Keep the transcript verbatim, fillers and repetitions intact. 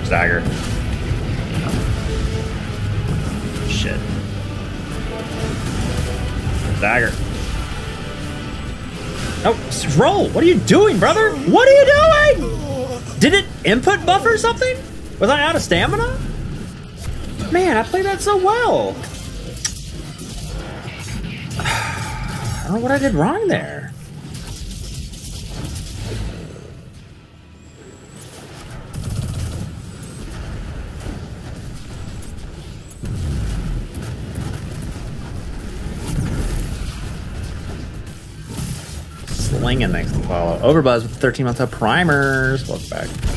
Dagger. Shit. Dagger. Oh, roll! What are you doing, brother? What are you doing? Did it input buffer something? Was I out of stamina? Man, I played that so well. I don't know what I did wrong there. Slinging next to follow. Overbuzz with thirteen months of primers. Welcome back.